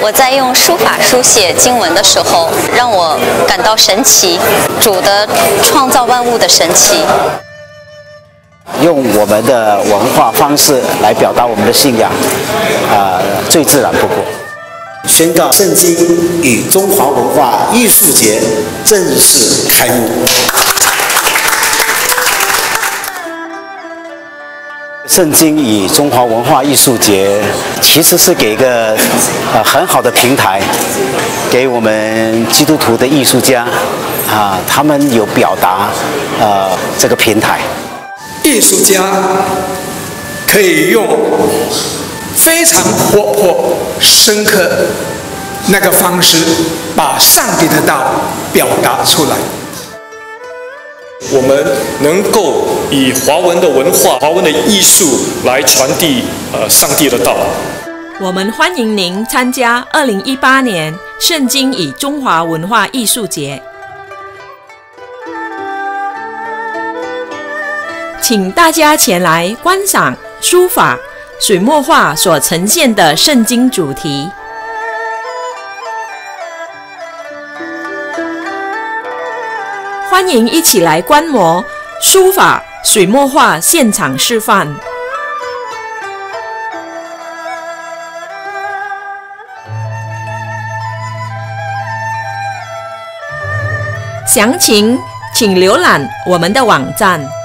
我在用书法书写经文的时候，让我感到神奇，主的创造万物的神奇。 用我们的文化方式来表达我们的信仰，最自然不过。 宣告圣经与中华文化艺术节正式开幕。 圣经与中华文化艺术节其实是给一个很好的平台，给我们基督徒的艺术家他们有表达这个平台。 艺术家可以用非常活泼、深刻那个方式，把上帝的道表达出来。 我们能够以华文的文化、华文的艺术来传递上帝的道。 我们欢迎您参加2018年圣经与中华文化艺术节，请大家前来观赏书法、水墨画所呈现的圣经主题。欢迎一起来观摩书法、水墨画现场示范。详情请浏览我们的网站。